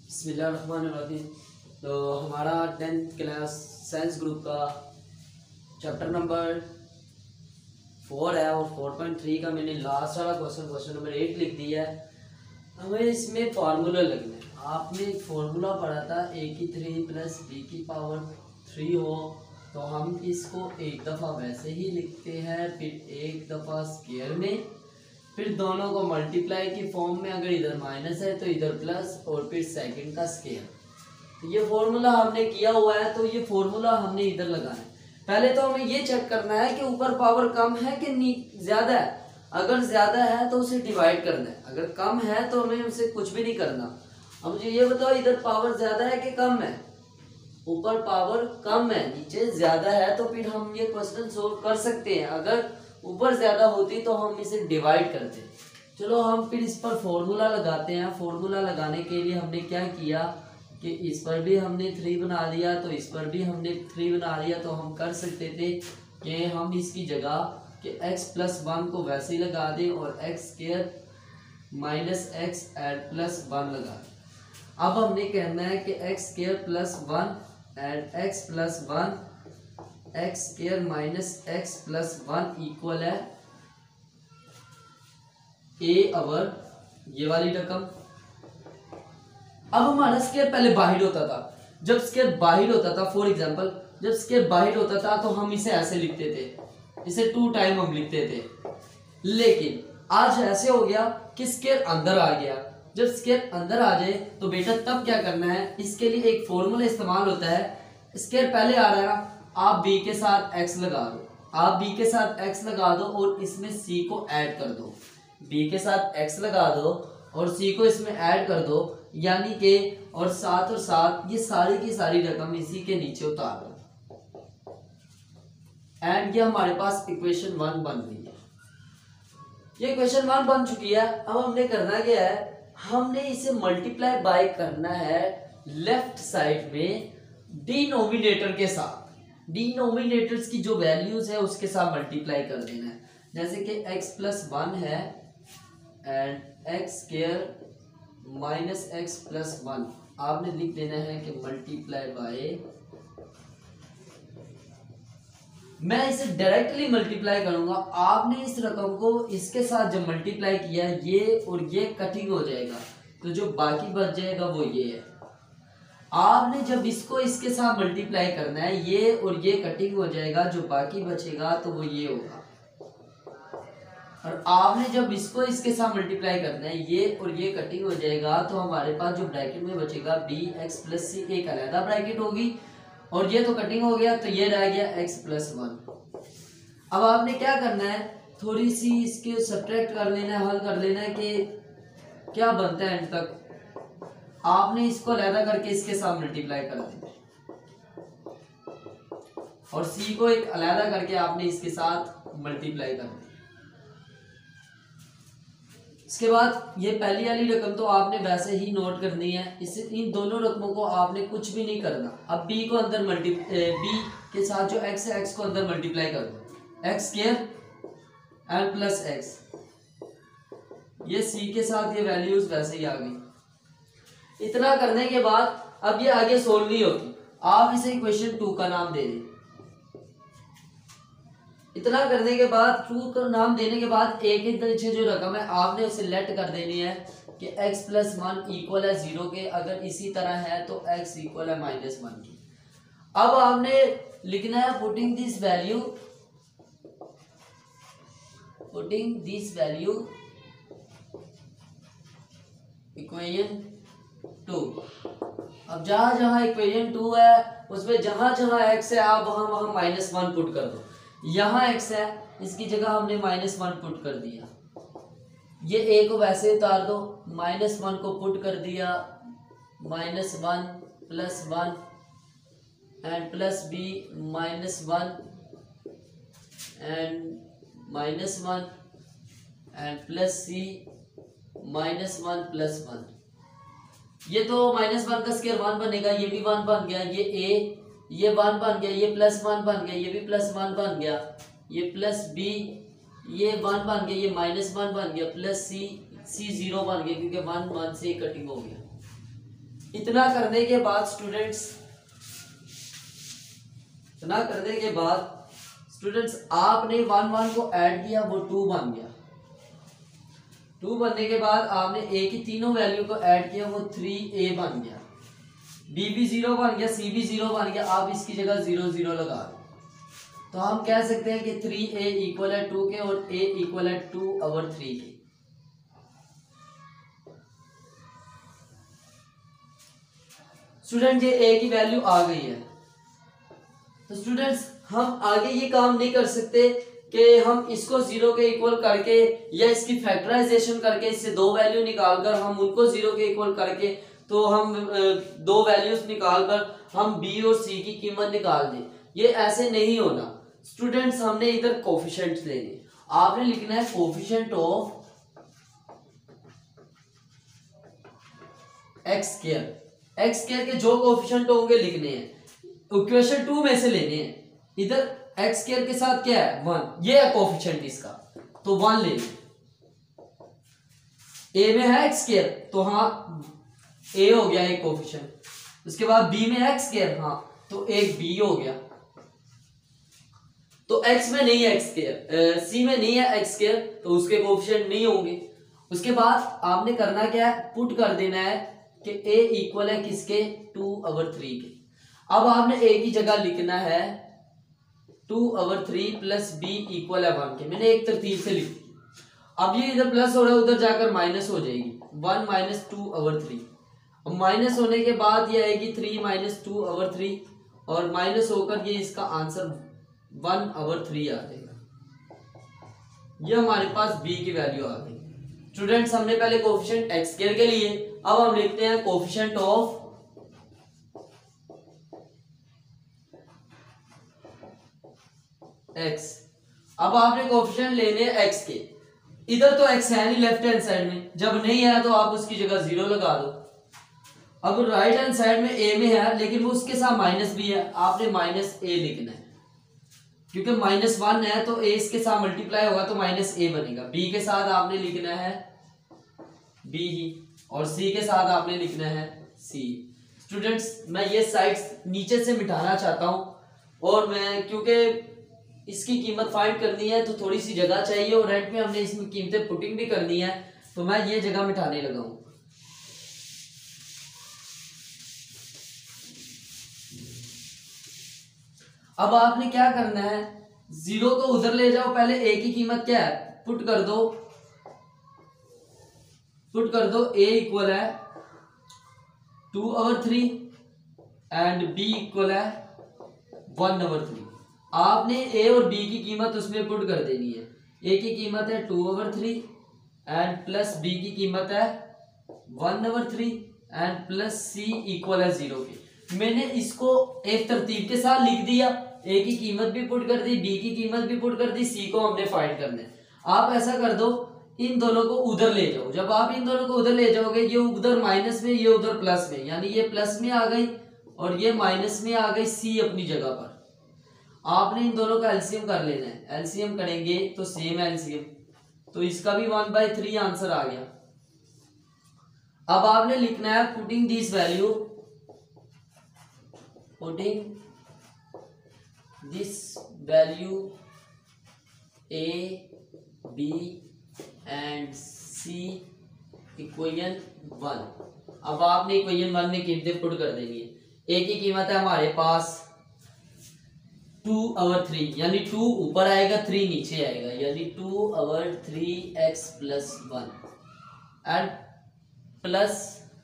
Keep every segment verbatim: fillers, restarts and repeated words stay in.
बिस्मिल्लाहिर्रहमानिर्रहीम। तो हमारा टेंथ क्लास साइंस ग्रुप का चैप्टर नंबर फोर है और फोर पॉइंट थ्री का मैंने लास्ट वाला क्वेश्चन क्वेश्चन नंबर एट लिख दिया है। हमें इसमें फार्मूला लगना है। आपने एक फार्मूला पढ़ा था ए की थ्री प्लस बी की पावर थ्री हो, तो हम इसको एक दफ़ा वैसे ही लिखते हैं, फिर एक दफ़ा स्क्वायर में, फिर दोनों को मल्टीप्लाई की फॉर्म में, अगर इधर माइनस है तो इधर प्लस, और फिर सेकंड का स्क्वायर। तो ये फॉर्मूला हमने किया हुआ है, तो ये फॉर्मूला हमने इधर लगाना है। पहले तो हमें ये चेक करना है कि ऊपर पावर कम है कि ज़्यादा है। अगर ज़्यादा है तो उसे डिवाइड करना है, अगर कम है तो हमें उसे कुछ भी नहीं करना। अब मुझे ये बताओ, इधर पावर ज़्यादा है कि कम है? ऊपर पावर कम है, नीचे ज़्यादा है, तो फिर हम ये क्वेश्चन सोल्व कर सकते हैं। अगर ऊपर ज़्यादा होती तो हम इसे डिवाइड करते। चलो हम फिर इस पर फॉर्मूला लगाते हैं। फॉर्मूला लगाने के लिए हमने क्या किया कि इस पर भी हमने थ्री बना दिया, तो इस पर भी हमने थ्री बना दिया। तो हम कर सकते थे कि हम इसकी जगह कि x प्लस वन को वैसे ही लगा दें और x square minus x and plus one लगा दें। अब हमने कहना है कि x square plus one and x plus one x square minus x plus one equal है ए अवर ये वाली रकम। अब हमारा स्क्वायर पहले बाहर होता था। जब स्क्वायर बाहर होता था, फॉर एग्जांपल जब स्क्वायर बाहर होता था तो हम इसे ऐसे लिखते थे, इसे टू टाइम हम लिखते थे। लेकिन आज ऐसे हो गया कि स्क्वायर अंदर आ गया। जब स्क्वायर अंदर आ जाए तो बेटा तब क्या करना है, इसके लिए एक फॉर्मूला इस्तेमाल होता है। स्क्वायर पहले आ रहा है ना, आप b के साथ x लगा दो, आप b के साथ x लगा दो और इसमें c को ऐड कर दो। b के साथ x लगा दो और c को इसमें ऐड कर दो, यानी कि और साथ और साथ ये सारी की सारी रकम इसी के नीचे उतार दो। एंड ये हमारे पास इक्वेशन वन बन गई है। ये इक्वेशन वन बन चुकी है। अब हमने करना क्या है, हमने इसे मल्टीप्लाई बाय करना है लेफ्ट साइड में डिनोमिनेटर के साथ। डिनोमिनेटर्स की जो वैल्यूज है उसके साथ मल्टीप्लाई कर देना है। जैसे कि x प्लस वन है and x square minus x plus one, आपने लिख देना है कि मल्टीप्लाई बाय, मैं इसे डायरेक्टली मल्टीप्लाई करूंगा। आपने इस रकम को इसके साथ जब मल्टीप्लाई किया, ये और ये कटिंग हो जाएगा, तो जो बाकी बच जाएगा वो ये है। आपने जब इसको इसके साथ मल्टीप्लाई करना है, ये और ये कटिंग हो जाएगा, जो बाकी बचेगा तो वो ये होगा। और आपने जब इसको इसके साथ मल्टीप्लाई करना है, ये और ये कटिंग हो जाएगा, तो हमारे पास जो ब्रैकेट में बचेगा बी एक्स प्लस सी, एक अलग ब्रैकेट होगी, और ये तो कटिंग हो गया, तो ये रह गया x प्लस वन। अब आपने क्या करना है, थोड़ी सी इसके सब्ट्रैक्ट कर लेना है, हल कर लेना है कि क्या बनता है एंड तक। आपने इसको अलग करके इसके साथ मल्टीप्लाई कर देना और c को एक अलग करके आपने इसके साथ मल्टीप्लाई कर देना। इसके बाद ये पहली वाली रकम तो आपने वैसे ही नोट करनी है। इसे इन दोनों रकमों को आपने कुछ भी नहीं करना। अब b को अंदर मल्टी b के साथ जो x है x को अंदर मल्टीप्लाई कर दो, x square and plus x, ये c के साथ ये वैल्यूज वैसे ही आ गई। इतना करने के बाद अब ये आगे सोल्व नहीं होगी, आप इसे इक्वेशन टू का नाम दे दें। इतना करने के बाद, टू का नाम देने के बाद एक एक नीचे जो रकम है आपने उसे लेट कर देनी है कि x प्लस वन इक्वल है जीरो के। अगर इसी तरह है तो x इक्वल है माइनस वन की। अब आपने लिखना है putting this value, putting this value equation two. अब जहां जहां इक्वेशन टू है उसमें जहां जहां x है आप वहां वहां माइनस वन पुट कर दो। यहाँ x है, इसकी जगह हमने माइनस वन पुट कर दिया। ये a को वैसे उतार दो, माइनस वन को पुट कर दिया, minus one plus one and plus B minus one and minus one and plus C minus one plus one. ये तो माइनस वन का स्क्वायर वन बनेगा, ये भी वन बन गया, ये a ये वन बन गया, ये प्लस वन बन गया, ये भी प्लस वन बन गया, ये प्लस बी ये वन बन गया, ये माइनस वन बन गया, प्लस सी सी जीरो बन गया क्योंकि वन वन से कटिंग हो गया। इतना करने के बाद स्टूडेंट्स इतना करने के बाद स्टूडेंट्स आपने वन वन को ऐड किया, वो टू बन गया। टू बनने के बाद आपने ए की तीनों वैल्यू को ऐड किया, वो थ्री ए बन गया। बी भी जीरो बन गया, सी भी जीरो बन गया। आप इसकी जगह जीरो जीरो लगा दो, तो हम कह सकते हैं कि थ्री ए इक्वल है टू के और ए इक्वल है टू ओवर थ्री के। स्टूडेंट ये ए की वैल्यू आ गई है। तो स्टूडेंट्स हम आगे ये काम नहीं कर सकते कि हम इसको जीरो के इक्वल करके या इसकी फैक्टराइजेशन करके इससे दो वैल्यू निकालकर हम उनको जीरो के इक्वल करके तो हम दो वैल्यूज निकालकर हम बी और सी की कीमत निकाल दें। ये ऐसे नहीं होना स्टूडेंट्स। हमने इधर कोफिशिएंट्स लेने, आपने लिखना है coefficient of x square. X square के जो कोफिशिएंट होंगे लिखने हैं, इक्वेशन टू में से लेने हैं। इधर एक्स स्क्वायर के साथ क्या है, वन, ये है कोफिशिएंट इसका, तो वन ले लें। ए में है एक्स स्क्वायर, तो हाँ ए हो गया एक कोफिशिएंट। उसके बाद बी में है एक्स स्क्वायर, हाँ तो एक बी हो गया। तो एक्स में नहीं है एक्स स्क्वायर, सी में नहीं है एक्स स्क्वायर, तो उसके कोफिशिएंट नहीं होंगे। उसके बाद आपने करना क्या है, पुट कर देना है कि ए इक्वल है किसके, टू ओवर थ्री के। अब आपने ए की जगह लिखना है two over three plus B equal है वन के। मैंने एक तरतीब से लिखी। अब ये इधर प्लस हो रहा है, उधर जाकर माइनस हो जाएगी, one minus two over three. अब माइनस होने के बाद ये आएगी three minus two over three, और माइनस होकर ये इसका आंसर वन ओवर थ्री आ जाएगा। ये हमारे पास बी की वैल्यू आ गई। स्टूडेंट्स हमने पहले कोफिशिएंट एक्स स्क्वायर के लिए, अब हम लिखते हैं कोफिशिएंट ऑफ एक्स। अब आपने कोफिशिएंट लेने एक्स के। इधर तो एक्स है नहीं लेफ्ट हैंड साइड में, जब नहीं है तो आप उसकी जगह जीरो लगा दो। अब राइट हैंड साइड में ए में है, लेकिन वो उसके साथ माइनस भी है, आपने माइनस ए लिखना है, क्योंकि माइनस वन है तो ए इसके साथ मल्टीप्लाई होगा तो माइनस ए बनेगा। बी के साथ आपने लिखना है बी ही, और सी के साथ आपने लिखना है सी। स्टूडेंट्स मैं ये साइड्स नीचे से मिटाना चाहता हूं, और मैं क्योंकि इसकी कीमत फाइंड करनी है तो थोड़ी सी जगह चाहिए, और रेंट में हमने इसमें कीमतें पुटिंग भी करनी है, तो मैं ये जगह मिटाने लगा हूं। अब आपने क्या करना है, जीरो को उधर ले जाओ, पहले ए की कीमत क्या है पुट कर दो, पुट कर दो ए इक्वल है two over three and B equal है वन ओवर थ्री। आपने ए और बी की कीमत उसमें पुट कर देनी है। ए की कीमत है two over three and plus B की कीमत है one over three and plus C equal है जीरो के। मैंने इसको एक तरतीब के साथ लिख दिया, ए की कीमत भी पुट कर दी, बी की कीमत भी पुट कर दी, सी को हमने फाइंड करना है। आप ऐसा कर दो, इन दोनों को उधर ले जाओ। जब आप इन दोनों को उधर ले जाओगे, ये उधर माइनस में, ये उधर प्लस में, यानी ये प्लस में आ गई और ये माइनस में आ गई, सी अपनी जगह पर। आपने इन दोनों का एलसीएम कर लेना है। एलसीएम करेंगे तो सेम एलसीएम, तो इसका भी वन बाई थ्री आंसर आ गया। अब आपने लिखना है putting this value, putting this value A B and C equation one. अब आपने इक्वेशन वन में कीमतें पुट कर देनी है। ए की कीमत है हमारे पास टू ओवर थ्री, यानी टू ऊपर आएगा थ्री नीचे आएगा, यानी two over three x plus one and plus,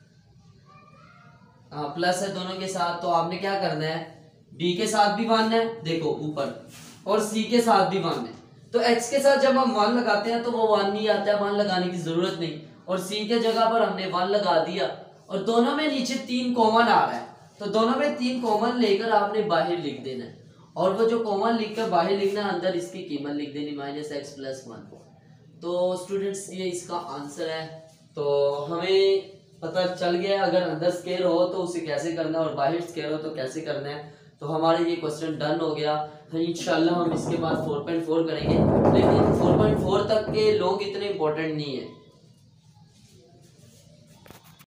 हाँ प्लस है दोनों के साथ। तो आपने क्या करना है, बी के साथ भी वन है देखो ऊपर, और सी के साथ भी वन है। तो एक्स के साथ जब हम वन लगाते हैं तो वो वन नहीं आता है, वन लगाने की जरूरत नहीं, और सी के जगह पर हमने वन लगा दिया, और दोनों में नीचे तीन कॉमन आ रहा है, तो दोनों में तीन कॉमन लेकर आपने बाहर लिख देना है, और वो जो कॉमन लिखकर बाहर लिखना, अंदर इसकी कीमत लिख देनी माइनस एक्स प्लस वन। तो स्टूडेंट्स ये इसका आंसर है। तो हमें पता चल गया अगर अंदर स्केयर हो तो उसे कैसे करना है और बाहर स्केयर हो तो कैसे करना है। तो हमारे ये क्वेश्चन डन हो गया। इंशाल्लाह हम इसके बाद फोर पॉइंट फोर करेंगे, लेकिन फोर पॉइंट फोर तक के लोग इतने इंपॉर्टेंट नहीं है।